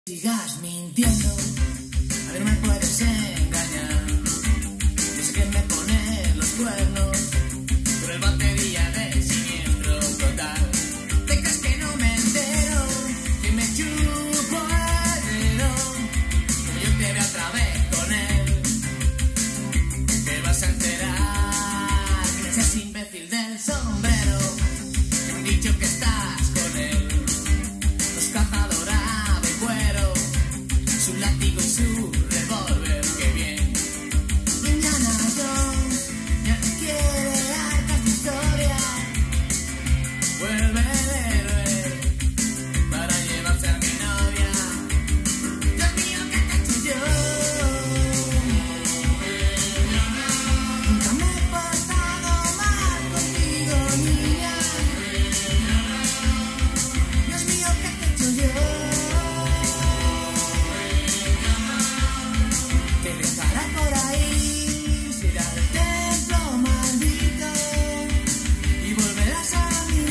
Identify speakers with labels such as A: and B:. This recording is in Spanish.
A: Sigas mintiendo, a ver, no me puedes engañar. Yo sé que me pones los cuernos, pero el batería de siniestro total. ¿Te crees que no me entero? Que me chupo el dedo, como yo te veo otra vez con él. Te vas a enterar que seas imbécil del sombrero, que me han dicho que estás con él. Los cazadores su látigo y su revólver, qué bien. Indiana Jones ya no quiere hartas historias. Vuelve el héroe para llevarse a mi novia. Dios mío, ¿qué te he hecho yo? Nunca me he portado mal contigo, niña. Dios mío, ¿qué te he hecho yo? Por ahí, será el templo maldito y volverás a mí.